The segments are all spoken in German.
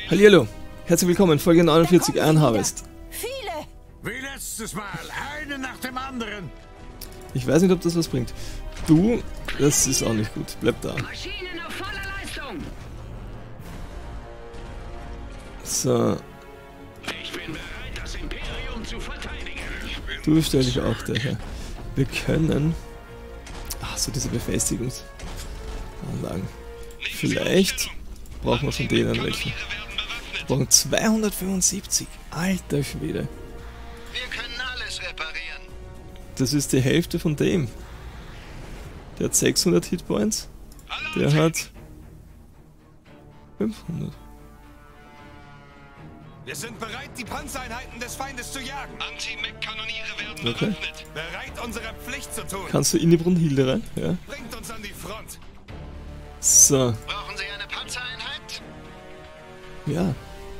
Hallihallo, herzlich willkommen, Folge 49, Iron Harvest. Viele! Wie letztes Mal, eine nach dem anderen. Ich weiß nicht, ob das was bringt. Du, das ist auch nicht gut, bleib da. Maschinen auf voller Leistung! So, Ich bin bereit, das Imperium zu verteidigen. du stell dich auch daher. Wir können... Ach so, diese Befestigungsanlagen. Vielleicht brauchen wir von denen welche. Wir brauchen 275. Alter Schwede. Wir können alles reparieren. Das ist die Hälfte von dem. Der hat 600 Hitpoints. Der hat 500. Wir sind bereit, die Panzereinheiten des Feindes zu jagen. Anti-Mech-Kanoniere werden Okay. bewaffnet. Bereit, unsere Pflicht zu tun. Kannst du in die Brunhilde rein? Ja. Bringt uns an die Front. So, Brauchen Sie eine Panzereinheit? ja.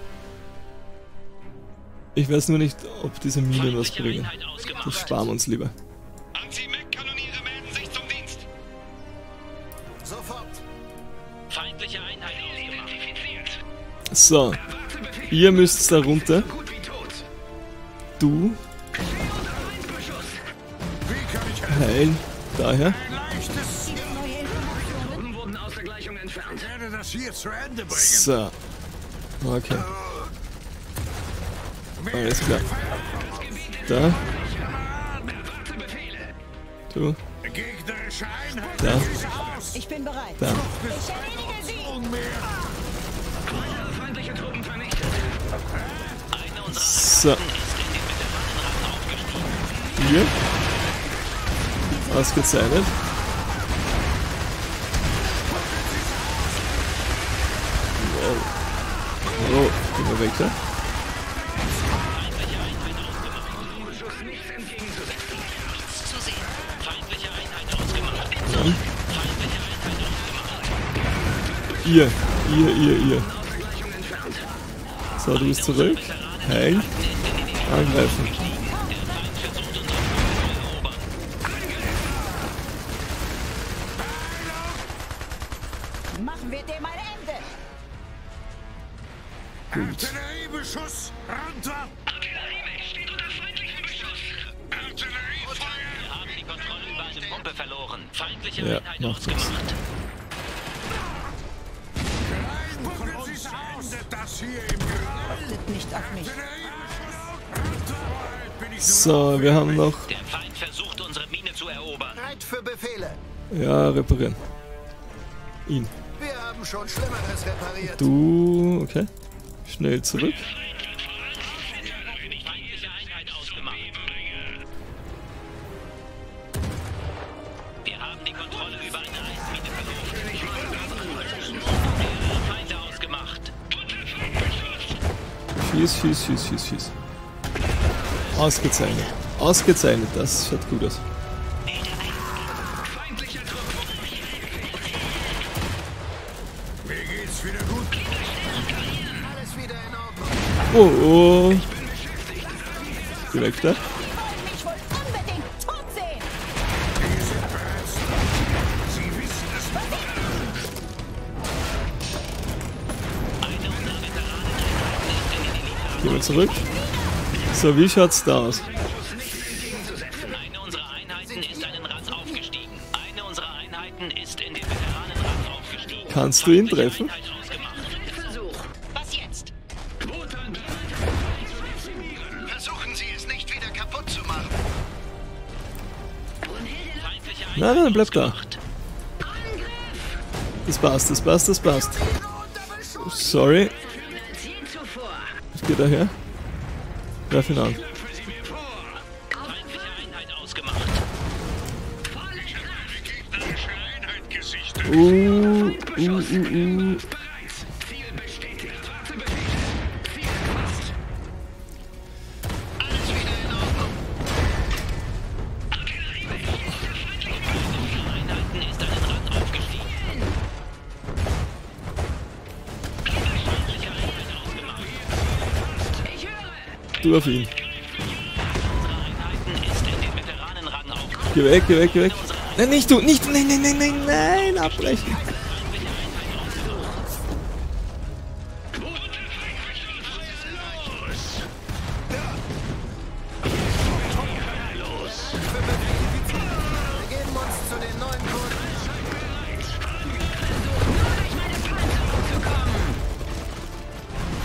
Ich weiß nur nicht, ob diese Minen was bringen. Das sparen wir uns lieber. Anti-Mech-Kanoniere melden sich zum Dienst. Sofort. Feindliche Einheit identifiziert. So, ihr müsst da runter. Gut wie tot. Du, Wie kann ich helfen? heilen, daher. Ein leichtes... Neue Informationen. Truppen wurden aus der Gleichung entfernt. Ich werde das hier zu Ende bringen. So. Okay, alles klar. Da, du, Gegnerische Einheit. da, Aus. Ich bin bereit. da. Ich erledige sie! Feindliche Truppen vernichtet. So. Hier. Ausgezeichnet. Wow. Oh, gehen wir weg da. Ihr. So, du bist zurück. Heilen. Angreifen. Machen wir dem ein Ende! Artilleriebeschuss. Runter. Artilleriemech steht unter feindlichem Beschuss. Artilleriefeuer. Wir haben die Kontrolle über eine Pumpe verloren. Feindliche Ja, Einheit macht nichts. ausgemacht. Von uns endet das hier im Grab. Achtet nicht auf mich. So, wir haben noch... Der Feind versucht, unsere Mine zu erobern. Bereit für Befehle. Ja, reparieren. Ihn. Wir haben schon Schlimmeres repariert. Du... Okay. Schnell zurück. Feindliche Einheit ausgemacht. Wir haben die Kontrolle über eine Eismine verloren. Mehrere Feinde ausgemacht. Schieß. Ausgezeichnet. Ausgezeichnet, das schaut gut aus. Mir geht's wieder gut. Alles wieder in Ordnung. Oh. Geh weg da. Ich wollte unbedingt tot sehen! Wir sind bereits. Sie wissen es nicht. Gehen wir zurück. So, wie schaut's da aus? Eine unserer Einheiten ist einen Rang aufgestiegen. Eine unserer Einheiten ist in den Veteranenrang aufgestiegen. Kannst du ihn treffen? Einheit ausgemacht. Was jetzt? Versuchen Sie es nicht wieder kaputt zu machen. Feindliche Nein, bleib da. ausgemacht. Das passt. Sorry. Ich geh daher. Greif ihn an. Feindliche Einheit ausgemacht. Gegnerische Einheit gesichtet. Ziel bestätigt. Alles wieder in Ordnung. Einheiten ist einen Rang aufgestiegen. Feindliche Einheit ausgemacht. Du auf ihn. Unsere Einheiten ist in den Veteranenrang aufgestiegen. Geh weg. Nein, nicht du. Nein, abbrechen.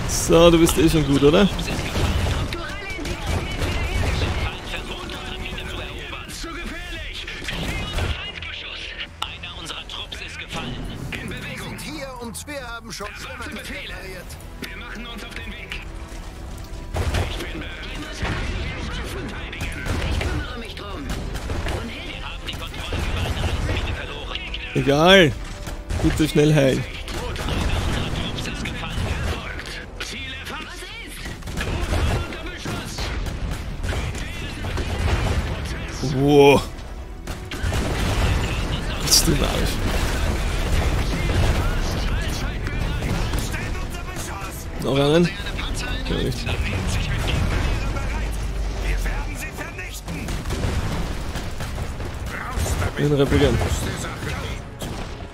So, du bist eh schon gut, oder? Zu gefährlich! Steh unter Feindbeschuss! Einer unserer Trupps ist gefallen. In Bewegung! Hier und wir haben schon Erwarte Befehle! repariert. Wir machen uns auf den Weg! Ich bin bereit, das zu verteidigen! Ich kümmere mich drum. Und Hilfe. Wir haben die Kontrolle über eine Eismine verloren. Egal. Bitte schnell heilen. Einer unserer Trupps ist gefallen. Ziel erfasst! Was ist? Unter Beschuss! Wow. Bist du narrisch. Noch einen? Ja, nicht. Wir werden sie vernichten. Raus damit. Den reparieren. Der Sache dient.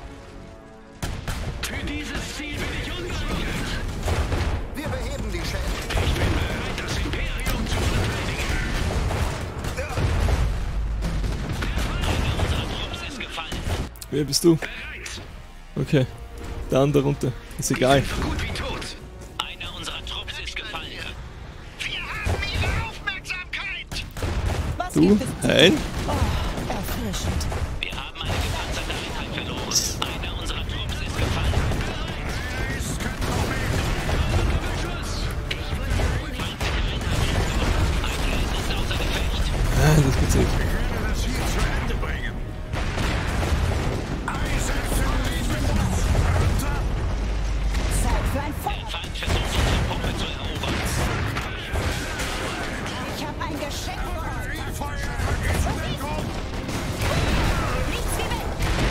Für dieses Ziel bin ich unbereit! Wir beheben die Schäden. Ich bin bereit, das Imperium zu verteidigen! Einer unserer Trupps ist gefallen. Wer bist du? Bereit! Okay. Der andere runter. Ist egal. So gut wie tot! Einer unserer Trupps ist gefallen. Wir haben Ihre Aufmerksamkeit! Was Du? gibt es? Heilen? Oh, erfrischend. Wir haben eine gepanzerte Einheit verloren. Einer unserer Trupps ist gefallen. Ist kein Problem. Ein ist außer Gefecht. Ah, das gibt's nicht. Ich werde das hier zu Ende bringen. Einsätze lieben. Runter. Zeit für ein Der Feuer. Feind versucht, unsere Pumpe zu erobern. Ich habe ein Geschenk für euch. Feuer geht's in den Kopf. Nichts wie weg.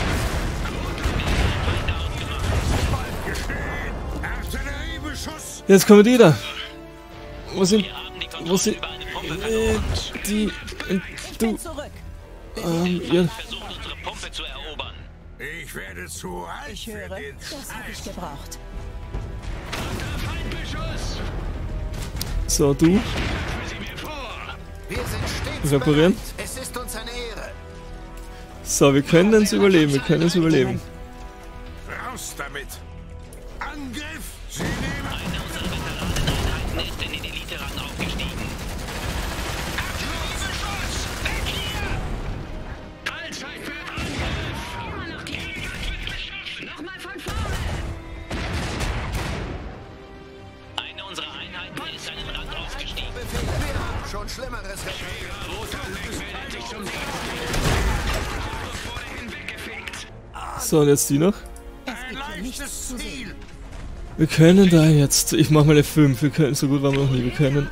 Geschehen. Artilleriebeschuss. Jetzt kommen die da. Wo sind. Wir haben die Wo Kontrolle sind. über eine Pumpe verloren. Die. Ich Du. bin zurück. Ja. Versucht, unsere Pumpe zu erobern. Ich werde zu alt Ich für höre, den das habe ich gebraucht. Feindbeschuss! So, du. Für Sie mir vor! Wir sind stets Reparieren. bereit. Es ist uns eine Ehre. So, wir können es überleben. Wir können es überleben. Raus damit. Angriff. Sie nehmen Eine unserer Veteraneneinheiten ist in den Elite-Rang aufgestiegen. Artilleriebeschuss! Weg hier! Allzeitwert-Angriff! Immer noch die. Nochmal von vorne. Eine unserer Einheiten ist einen Rang aufgestiegen. Befehle. Wir haben schon Schlimmeres repariert. Roter Fleck meldet sich zum wurde hinweggefegt. So, und jetzt die noch. Es ein gibt hier nichts leichtes zu sehen. Ziel. Wir können da jetzt. Ich mach mal eine 5. Wir können. So gut waren wir noch nie. Wir können.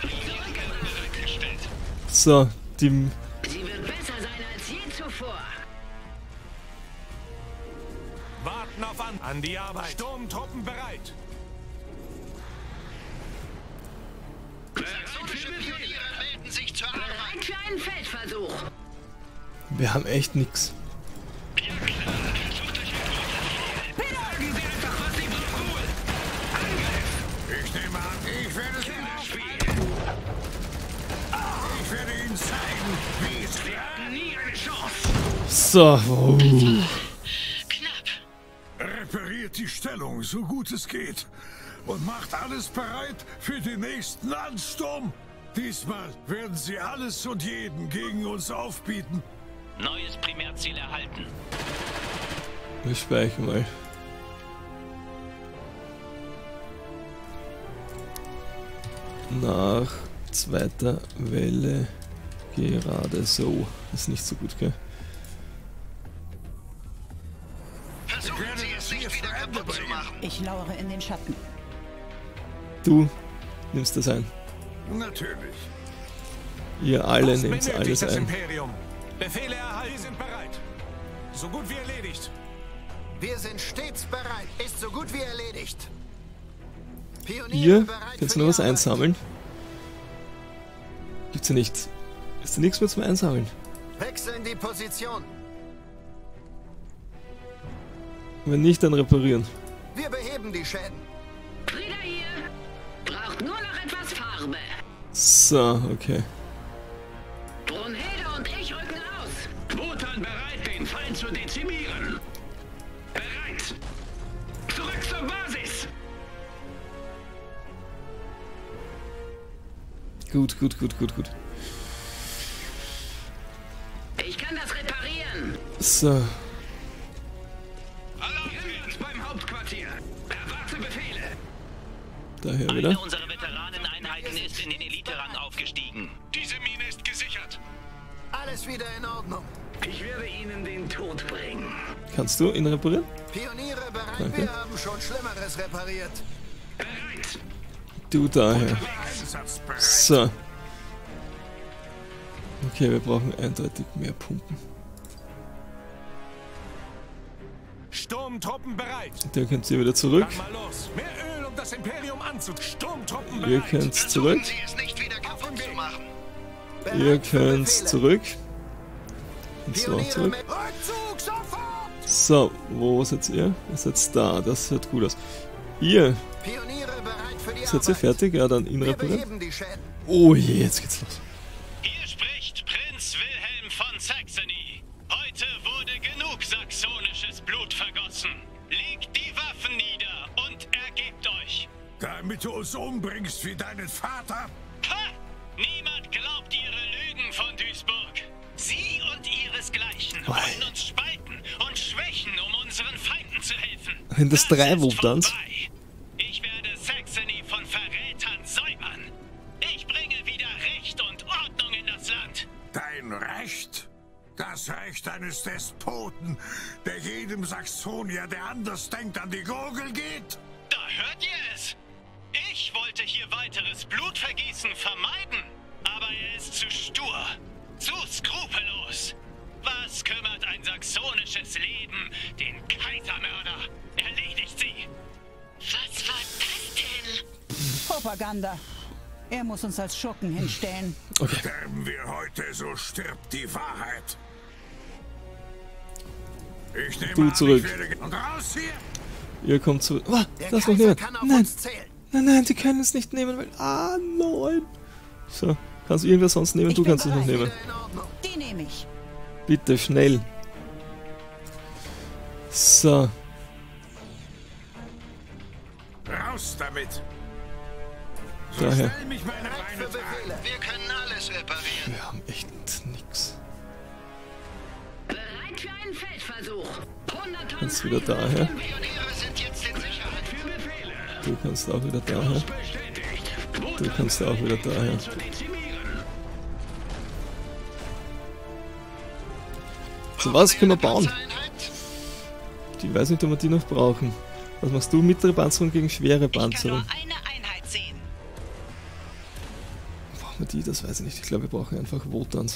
So, die. Sie wird besser sein als je zuvor. Warten auf an die Arbeit. Sturmtruppen bereit. Melden sich zur Arbeit! Bereit für einen Feldversuch. Wir haben echt nix. Ich nehme an, ich werde sie aufspielen. Ich werde Ihnen zeigen, wie es geht. Nie eine Chance! So. Oh. Repariert die Stellung, so gut es geht. Und macht alles bereit für den nächsten Ansturm. Diesmal werden sie alles und jeden gegen uns aufbieten. Neues Primärziel erhalten. Wir speichern mal. Nach zweiter Welle gerade so. Ist nicht so gut, gell? Versuchen Sie es nicht wieder kaputt zu machen. Ich lauere in den Schatten. Du nimmst das ein. Natürlich. Ihr alle Was nehmt benötigt alles das ein. Imperium? Befehle erhalten. Wir sind bereit. So gut wie erledigt. Wir sind stets bereit. Ist so gut wie erledigt. Pioniere Ihr bereit könnt für noch die was Arbeit. einsammeln. Gibt's ja nicht. Ist da nichts mehr zum Einsammeln? Wechseln die Position. Wenn nicht, dann reparieren. Wir beheben die Schäden. Frieda hier. Braucht nur noch etwas Farbe. So, okay. Brunhilde und ich rücken aus. Wotan bereit, den Feind zu dezimieren! Bereit! Zurück zur Basis! Gut. Ich kann das reparieren. So. Alarmwind beim Hauptquartier. Erwarte Befehle. Daher Eine wieder. unserer Veteraneneinheiten ist in den Elite-Rang aufgestiegen. Diese Mine ist gesichert. Alles wieder in Ordnung. Ich werde Ihnen den Tod bringen. Kannst du ihn reparieren? Pioniere bereit, Danke. wir haben schon Schlimmeres repariert. Bereit. Du daher. Einsatzbereit. So. Okay, wir brauchen eindeutig mehr Pumpen. Sturmtruppen bereit. Der könnt ihr wieder zurück. Dann mal los. Mehr Öl, um das Imperium anzuzünden. Sturmtruppen Ihr bereit. könnt zurück. Sie es nicht wieder kaputt zu machen. Ihr Bereit für könnt Befehle. zurück. Und so auch Pioniere zurück. mit Rückzug sofort! So, wo seid ihr? Ihr seid da, das sieht gut aus. Ihr, Pioniere bereit für die seid ihr Arbeit. fertig? Ja, dann ihn Wir reparieren. beheben die Schäden. Oh je, jetzt geht's los. Hier spricht Prinz Wilhelm von Saxony. Heute wurde genug saxonisches Blut vergossen. Legt die Waffen nieder und ergebt euch. Damit du uns umbringst wie deinen Vater? Ha! Niemand glaubt ihre Lügen von Duisburg. Sie und ihresgleichen wollen uns spalten und schwächen, um unseren Feinden zu helfen. Wenn das drei ist Wobdans. vorbei. Ich werde Saxony von Verrätern säubern. Ich bringe wieder Recht und Ordnung in das Land. Dein Recht? Das Recht eines Despoten, der jedem Saxonier, der anders denkt, an die Gurgel geht? Da hört ihr es. Ich wollte hier weiteres Blutvergießen vermeiden, aber er ist zu stur, zu skrupellos. Was kümmert ein saxonisches Leben den Kaisermörder? Erledigt sie. Was war das denn? Propaganda. Er muss uns als Schurken hinstellen. Sterben wir heute, so stirbt die Wahrheit. Ich nehme Du an, zurück. ich werde... Und raus hier! Ihr kommt zurück. Oh, Der das noch Kaiser niemand. kann auf Nein, uns zählen. nein, die können es nicht nehmen, weil... Ah, nein. So, kannst du irgendwer sonst nehmen? Ich Du bin kannst es noch bereit. nehmen. Wieder in Ordnung. Die nehme ich. Bitte, schnell. So, Raus damit! daher. Stell mich meine Bereit für Beine tragen! Befehle. Wir können alles reparieren. Wir haben echt nix. Bereit für einen Feldversuch. 100 Tonnen Kannst wieder Eisen daher. auf dem Weg. Pioniere sind jetzt in Sicherheit. Für Befehle. Du kannst auch wieder daher. Bestätigt. Du kannst auch wieder daher. Zu dezimieren. So was können wir bauen? Einheit. Ich weiß nicht, ob wir die noch brauchen. Was machst du? Mittlere Panzerung gegen schwere Panzerung. eine Einheit sehen. Brauchen wir die? Das weiß ich nicht. Ich glaube, wir brauchen einfach Wotans.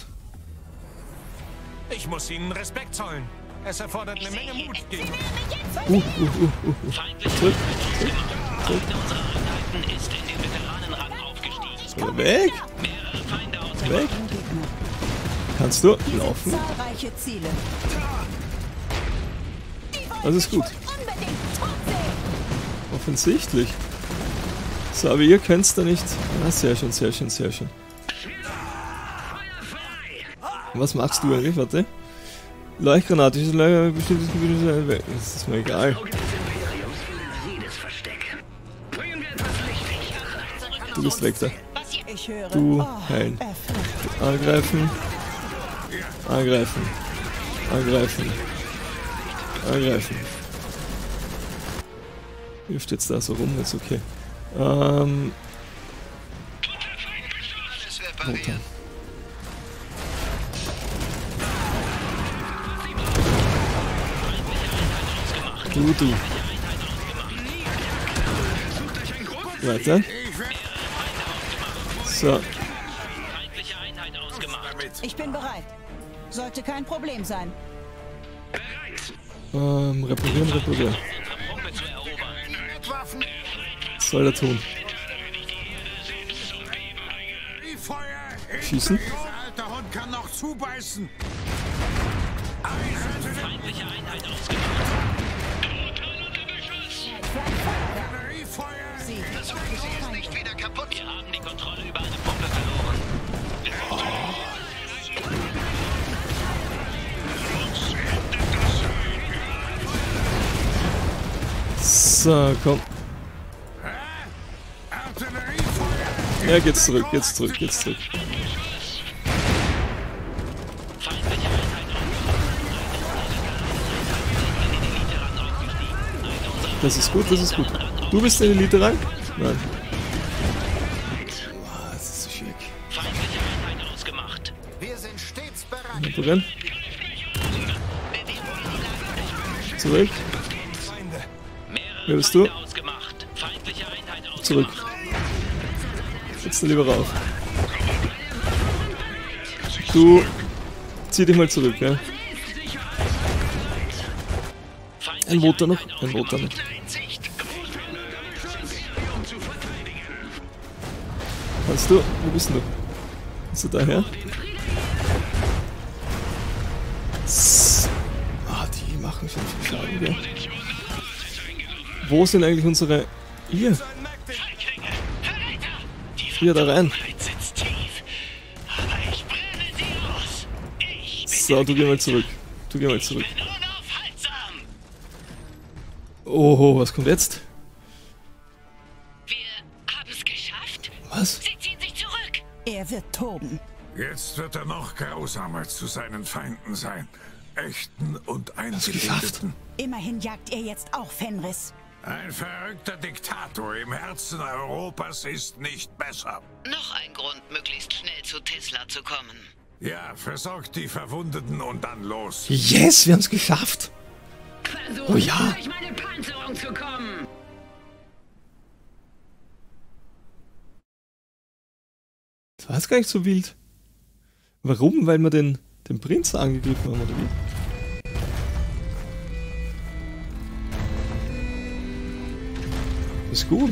Ich muss ihnen Respekt zollen. Es erfordert eine Menge Mut gegen. Feindliche Zurück. Eine unserer Einheiten ist in den Veteranenrang aufgestiegen. Oder weg! Mehrere Feinde aus Weg! Kannst du laufen? Zahlreiche Ziele. Das ist gut. Unbedingt tot sehen. Offensichtlich. So, aber ihr könnt's da nicht... Ah, sehr schön, sehr schön, sehr schön. Was machst du eigentlich? Warte. Leuchtgranate. Ist ein bestimmtes Gebiet. Das ist mir egal. Auge des Imperiums findet jedes Versteck. Bringen wir etwas Licht. Du bist weg da. Ich höre. Du Oh, heilen. erfüllt. Angreifen. Angreifen. Angreifen. Angreifen. Ihr steht's da so rum, ist okay. Alles reparieren. Du. Weiter. So, Feindliche Einheit ausgemacht. Ich bin bereit. Sollte kein Problem sein. reparieren. Unsere Pumpe zu erobern. Waffen. Was soll er tun? Die Feuer! Schießen? Dieser alte Hund kann noch zubeißen! Feindliche Einheit ausgemacht. Batteriefeuer! Versuchen Sie es nicht wieder kaputt. Wir haben die Kontrolle über eine Pumpe verloren. So, komm. Artilleriefeuer! Ja, geht's zurück, geht's zurück, geht's zurück. Das ist gut, das ist gut. Du bist in Elite-Rang? Nein. Boah, das ist so schwierig. Wir sind stets bereit. Drin. Zurück. Wer bist du? Zurück. Jetzt lieber rauf. Du zieh dich mal zurück, ja? Ein Voter noch? Ein Voter noch. Kannst du? Wo bist du? Bist du daher? Ah, die machen schon viel Schaden, gell? Wo sind eigentlich unsere... Hier! Hier, da rein! So, du geh mal zurück. Du geh mal zurück. Oh, was kommt jetzt? Wir haben es geschafft. Was? Sie ziehen sich zurück. Er wird toben. Jetzt wird er noch grausamer zu seinen Feinden sein. Echten und geschafft. Eingebildeten. Immerhin jagt er jetzt auch Fenris. Ein verrückter Diktator im Herzen Europas ist nicht besser. Noch ein Grund, möglichst schnell zu Tesla zu kommen. Ja, versorgt die Verwundeten und dann los. Yes, wir haben es geschafft! Versucht, Oh ja. durch meine Panzerung zu kommen. Das war jetzt gar nicht so wild. Warum? Weil wir den Prinzen angegriffen haben, oder wie? Ist gut.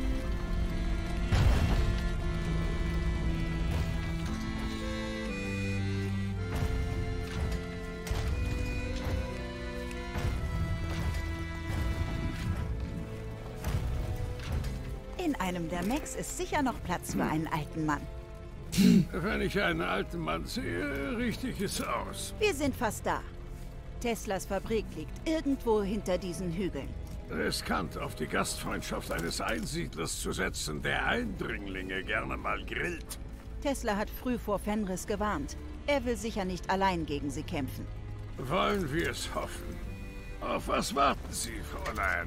In einem der Mechs ist sicher noch Platz für einen alten Mann. Wenn ich einen alten Mann sehe, richte ich es aus. Wir sind fast da. Teslas Fabrik liegt irgendwo hinter diesen Hügeln. Riskant, auf die Gastfreundschaft eines Einsiedlers zu setzen, der Eindringlinge gerne mal grillt. Tesla hat früh vor Fenris gewarnt. Er will sicher nicht allein gegen sie kämpfen. Wollen wir es hoffen. Auf was warten Sie, Fräulein?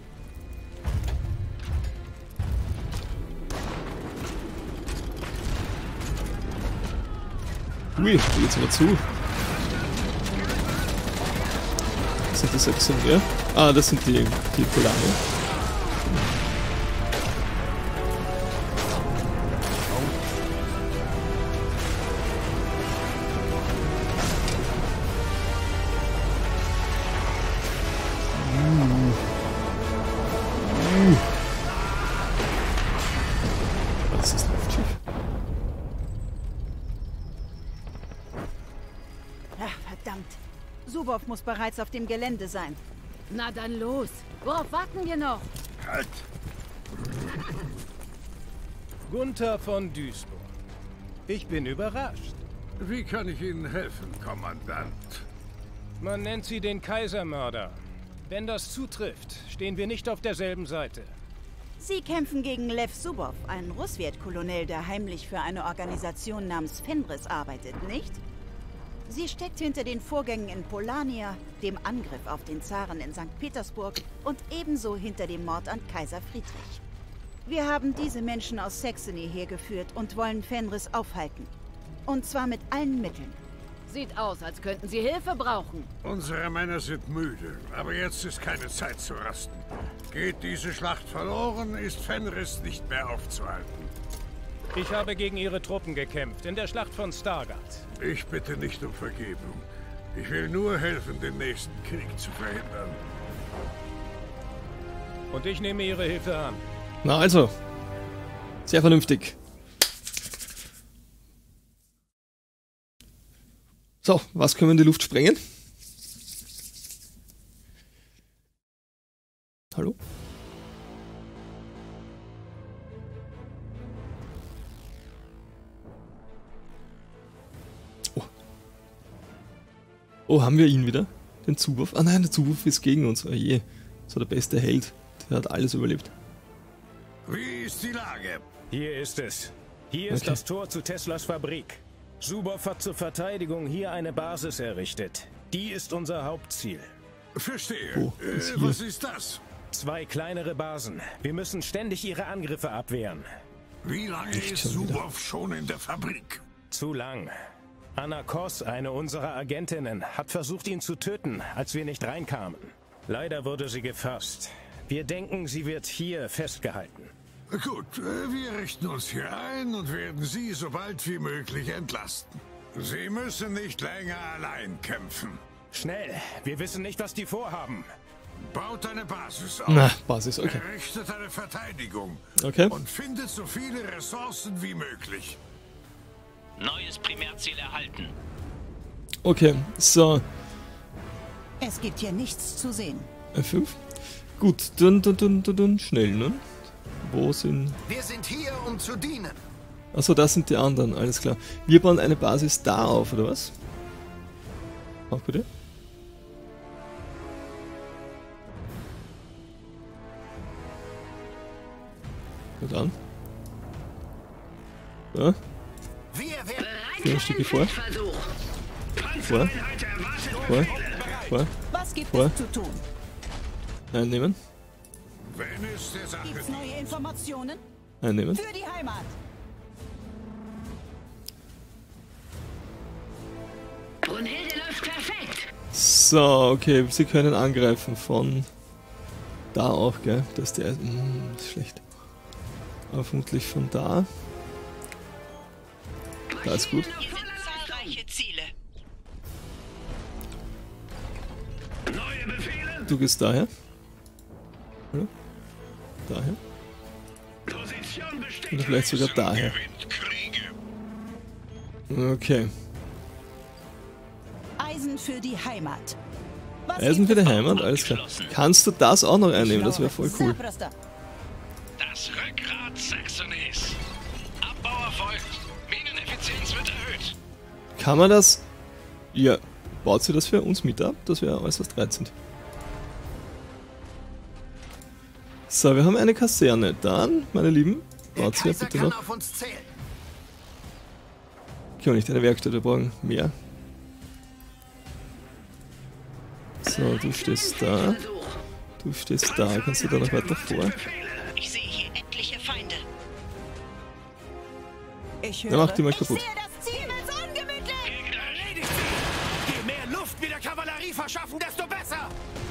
Ui, da geht's aber zu. Sind das jetzt so mehr? Ah, das sind die Polane. Was ist das Luftschiff? Ach, verdammt. Subow muss bereits auf dem Gelände sein. Na dann los. Worauf warten wir noch? Halt! Gunther von Duisburg. Ich bin überrascht. Wie kann ich Ihnen helfen, Kommandant? Man nennt sie den Kaisermörder. Wenn das zutrifft, stehen wir nicht auf derselben Seite. Sie kämpfen gegen Lev Subow, einen Russwert-Kolonel, der heimlich für eine Organisation namens Fenris arbeitet, nicht? Sie steckt hinter den Vorgängen in Polania, dem Angriff auf den Zaren in St. Petersburg und ebenso hinter dem Mord an Kaiser Friedrich. Wir haben diese Menschen aus Saxony hergeführt und wollen Fenris aufhalten. Und zwar mit allen Mitteln. Sieht aus, als könnten sie Hilfe brauchen. Unsere Männer sind müde, aber jetzt ist keine Zeit zu rasten. Geht diese Schlacht verloren, ist Fenris nicht mehr aufzuhalten. Ich habe gegen ihre Truppen gekämpft, in der Schlacht von Stargard. Ich bitte nicht um Vergebung. Ich will nur helfen, den nächsten Krieg zu verhindern. Und ich nehme ihre Hilfe an. Na also, sehr vernünftig. So, was können wir in die Luft sprengen? Hallo? Oh. Oh, haben wir ihn wieder? Den Zuwurf? Ah nein, der Zuwurf ist gegen uns. Oh je, so der beste Held. Der hat alles überlebt. Wie ist die Lage? Hier ist es. Hier ist das Tor zu Teslas Fabrik. Suboff hat zur Verteidigung hier eine Basis errichtet. Die ist unser Hauptziel. Verstehe. Oh, Was ist das? 2 kleinere Basen. Wir müssen ständig ihre Angriffe abwehren. Wie lange Nicht ist schon wieder. Suboff schon in der Fabrik? Zu lang. Anna Koss, eine unserer Agentinnen, hat versucht, ihn zu töten, als wir nicht reinkamen. Leider wurde sie gefasst. Wir denken, sie wird hier festgehalten. Gut, wir richten uns hier ein und werden Sie so bald wie möglich entlasten. Sie müssen nicht länger allein kämpfen. Schnell, wir wissen nicht, was die vorhaben. Baut eine Basis auf. Na, Basis, okay. Errichtet eine Verteidigung. Okay. Und findet so viele Ressourcen wie möglich. Neues Primärziel erhalten. Okay, so. Es gibt hier nichts zu sehen. F5. Gut, dann schnell, ne? Wo sind... Wir sind hier, um zu dienen. Achso, das sind die anderen, alles klar. Wir bauen eine Basis da auf, oder was? Auch bitte? Gut an. So, Wir werden 4 Stücke vor. Vor. Vor. Was gibt Vor. es zu tun? Einnehmen. Wenn es der Sache Gibt's neue Informationen? Einnehmen. Für die Heimat. Brunhilde läuft perfekt. So, okay, sie können angreifen von da auch, gell? Das ist der ist schlecht. Aber vermutlich von da. Da ist gut. Hier sind zahlreiche Ziele. Neue Befehle. Du gehst daher. Oder? Daher. Position bestätigt. Oder vielleicht sogar daher. gewinnt Kriege. Okay. Eisen für die Heimat. Was Eisen für gibt die es Heimat, alles klar. Kannst du das auch noch einnehmen? Das wäre voll cool. Zaprasta. Das Rückgrat Saxonys. Abbau erfolgt. Mineneffizienz wird erhöht. Kann man das... Ja, baut sie das für uns mit ab? Das wäre äußerst reizend. So, wir haben eine Kaserne. Dann, meine Lieben, Der baut sie ja Kaiser bitte kann noch. auf uns zählen. Ich kann nicht eine Werkstatt, wir brauchen mehr. So, du stehst da. Du stehst da. Kannst du da noch weiter vor? Ich sehe hier etliche Feinde. Ich Dann höre. mach die mal Ich kaputt. sehe das Ziel. Himmels ungemütlich. Erledigt sie! Je mehr Luft wir der Kavallerie verschaffen, desto besser!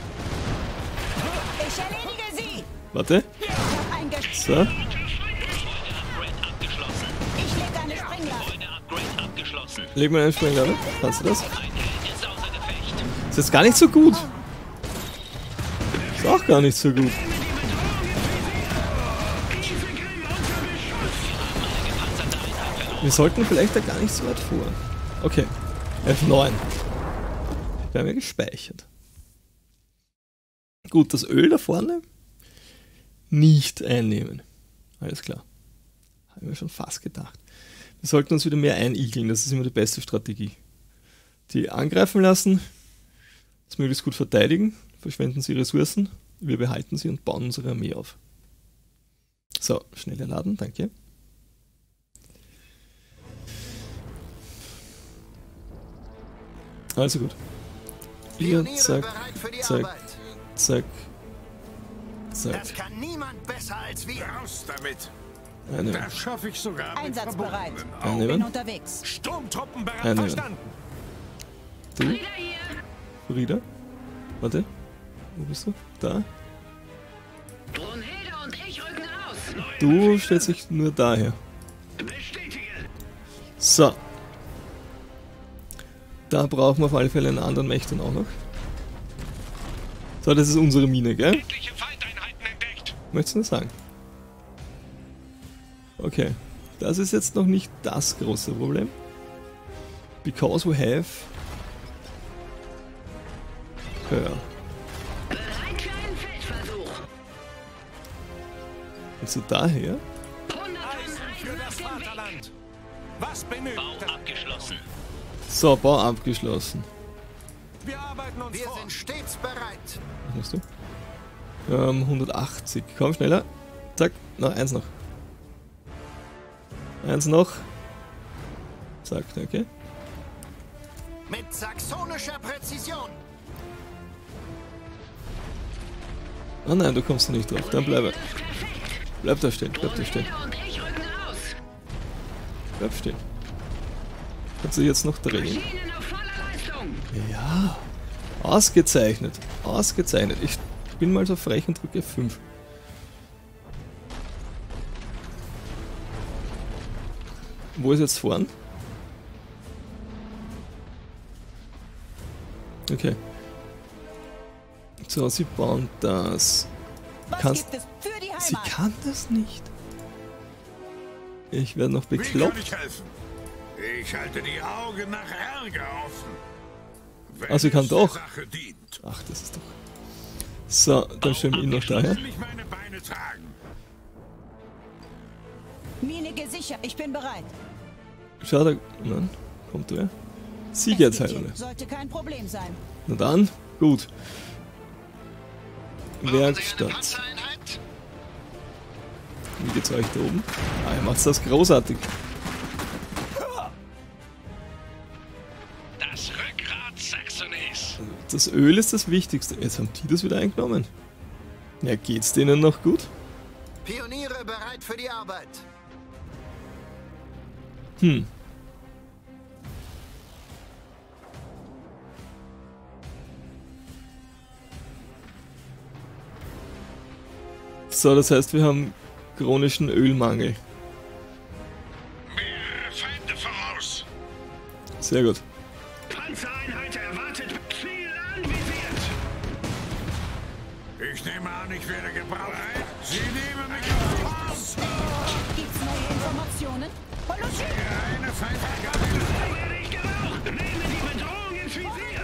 Ich erledige sie. Warte. Ich hab eingestellt. So. Gebäude-Upgrade abgeschlossen. Ich lege eine Sprengladung. Gebäude-Upgrade abgeschlossen. Leg mal einen Sprengladung. Kannst du das? Ein Held ist außer Gefecht. Ist jetzt gar nicht so gut. Ist auch gar nicht so gut. Wir sollten vielleicht da gar nicht so weit vor. Okay. F9. Wir haben ja gespeichert. Gut, das Öl da vorne nicht einnehmen. Alles klar. Haben wir schon fast gedacht. Wir sollten uns wieder mehr einigeln. Das ist immer die beste Strategie. Die angreifen lassen, das möglichst gut verteidigen, verschwenden sie Ressourcen, wir behalten sie und bauen unsere Armee auf. So, schnell erladen, danke. Also gut. Hier, Pioniere zack, bereit für die zack, Arbeit. zack, zack. Das kann niemand besser als wir. Raus damit. Einnehmen. Das schaffe ich sogar mit Einsatzbereit. verbundenen Augen. Bin Einnehmen. unterwegs. Sturmtruppen bereit Einnehmen. verstanden. Du, Wieder hier. Frieda. Warte. Wo bist du? Da. Brunhilde und ich rücken aus. Du stellst dich nur daher. Bestätige. So. Da brauchen wir auf alle Fälle einen anderen Mächten auch noch. So, das ist unsere Mine, gell? Etliche Feindeinheiten entdeckt. Möchtest du das sagen? Okay. Das ist jetzt noch nicht das große Problem. Because we have her. Bereit für einen Feldversuch. Also daher. 100 Eisen für das Vaterland. Was benötigt Bau abgeschlossen. So, Bau abgeschlossen. Wir arbeiten uns Wir vor. sind stets bereit. Was machst du? 180. Komm, schneller. Zack, noch eins noch. Eins noch. Zack, okay. Mit saxonischer Präzision. Oh nein, du kommst nicht drauf. Dann bleib. Bleib da stehen, bleib da stehen. Und ich rücken aus. Bleib stehen. Kannst du jetzt noch drehen? Maschinen auf voller Leistung. Ja. Ausgezeichnet. Ausgezeichnet. Ich bin mal so frech und drücke 5. Wo ist jetzt vorn? Okay. So, sie bauen das. Was gibt es für die Sie Heimat? kann das nicht. Ich werde noch Wie kann bekloppt. ich helfen? Ich halte die Augen nach Ärger offen. Wenn Ah, sie kann es der doch. Sache dient. Ach, das ist doch. So, dann stellen wir ihn noch daher. Will ich meine Beine tragen? Mine gesichert. Ich bin bereit. Schau da. Nein, kommt er. Es Siegerzeile. sollte kein Problem sein. Na dann, gut. Brauchen Sie eine Werkstatt. Panzereinheit? Wie geht's euch da oben? Ah, ihr macht das großartig. Das Rückgrat Saxonys. Das Öl ist das Wichtigste. Jetzt haben die das wieder eingenommen. Ja, geht's denen noch gut? Pioniere bereit für die Arbeit. Hm. So, das heißt, wir haben chronischen Ölmangel. Mehrere Feinde voraus. Sehr gut. Panzereinheit erwartet. Ziel anvisiert. Ich nehme an, ich werde gebraucht. Sie nehmen mich auf Kurs. Gibt's neue Informationen? Eine Feindvergabe. Werde ich geraucht. Nehme die Bedrohung ins Visier.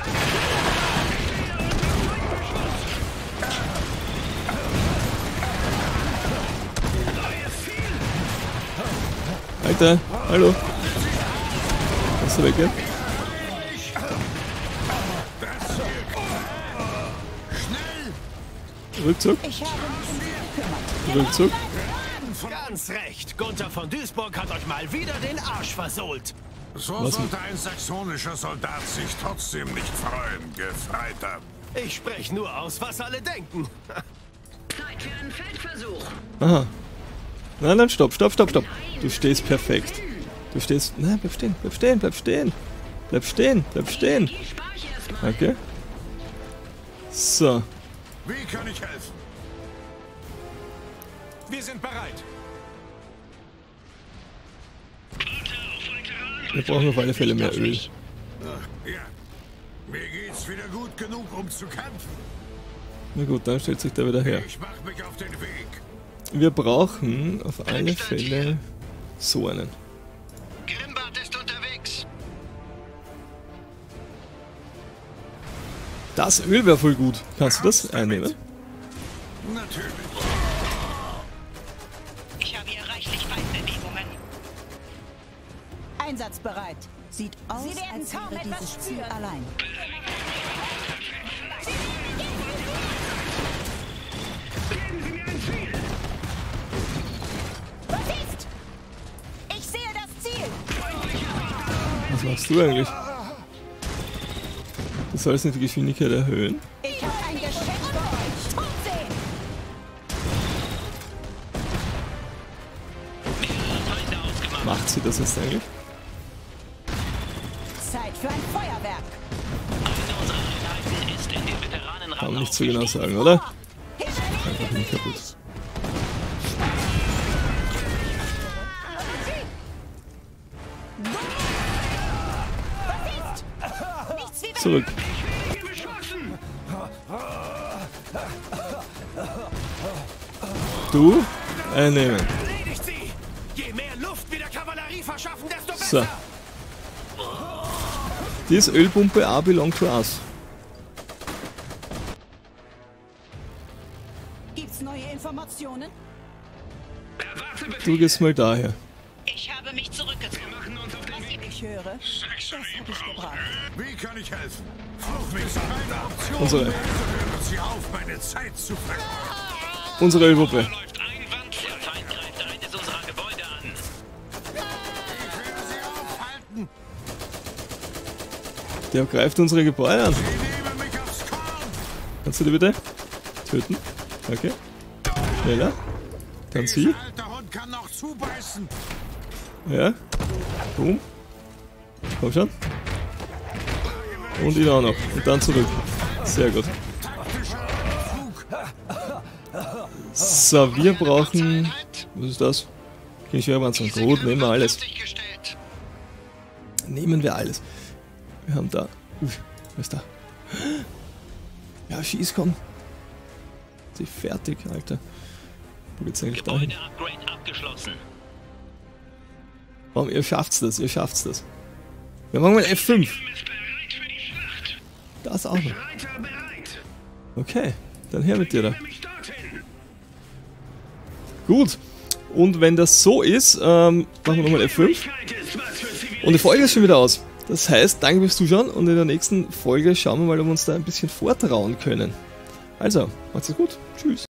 Alter, hallo. Kannst du weggehen? Rückzug, Ich habe mich um sie gekümmert. Rückzug. Ganz recht. Gunther von Duisburg hat euch mal wieder den Arsch versohlt. So sollte ein saxonischer Soldat sich trotzdem nicht freuen, Gefreiter. Ich spreche nur aus, was alle denken. Zeit für einen Feldversuch. Aha. Nein, nein, stopp, stopp, stopp, stopp. Du stehst perfekt. Du stehst. Nein, bleib stehen, bleib stehen, bleib stehen. Bleib stehen, bleib stehen. Die spare ich erstmal. Danke. So. Wie kann ich helfen? Wir sind bereit. Wir brauchen auf alle Fälle mehr Öl. Ja. Mir geht's wieder gut genug, um zu kämpfen. Na gut, dann stellt sich der wieder her. Ich mach mich auf den Weg. Wir brauchen auf alle Fälle so einen. Grimbart ist unterwegs. Das Öl wäre voll gut. Kannst du das einnehmen? Natürlich. Ich habe hier reichlich Feindbewegungen. Einsatzbereit. Sieht aus, Sie werden als kaum wäre etwas dieses Ziel spüren. allein. Geben Sie mir ein Ziel. Was ist? Ich sehe das Ziel. Was machst du eigentlich? Du sollst nicht die Geschwindigkeit erhöhen. Ich habe ein Geschenk für euch. Tonsehen. Feinde ausgemacht. Macht sie das jetzt eigentlich? Zeit für ein Feuerwerk. Eine unserer Einheiten ist in den Veteranenrang Kann man nicht so aufgestiegen. genau sagen, oder? Einfach nicht kaputt. Nichts wie Zurück. Du einnehmen. Erledigt sie! Je mehr Luft wir der Kavallerie verschaffen, desto So. besser! This Ölpumpe A belong to us. Gibt's neue Informationen? Du gehst mal daher. Ich habe mich zurückgezogen. Ich höre. Das habe ich gebracht. Wie kann ich helfen? Auf mich eine Option. Unsere, Hören Sie auf, meine Zeit zu fressen. unsere Ölpumpe. Läuft einwandfrei. Der greift unsere Gebäude an. Sie nehmen mich aufs Korn. Kannst du die bitte töten? Okay. Schneller. Dann sie. Dieser alte Hund kann noch zubeißen. Ja. Boom. Komm schon. Und ihn auch noch. Und dann zurück. Sehr gut. Taktischer Flug. So, wir brauchen... Was ist das? Schwerpanzer. Gut, nehmen wir alles. Nehmen wir alles. Wir haben da... was ist da? Ja, schieß, komm. Sie fertig, Alter. Wo geht's eigentlich dahin? Gebäude-Upgrade abgeschlossen. Warum? Ihr schafft's das, ihr schafft's das. Wir machen mal F5. Ist bereit für die Schlacht. Das auch noch. Reiter bereit. Okay, dann her mit dir da. Nämlich dorthin. Gut. Und wenn das so ist, machen wir nochmal F5. Fähigkeit ist was für Zivilisten. Und die Folge ist schon wieder aus. Das heißt, danke fürs Zuschauen und in der nächsten Folge schauen wir mal, ob wir uns da ein bisschen vortrauen können. Also, macht's gut. Tschüss.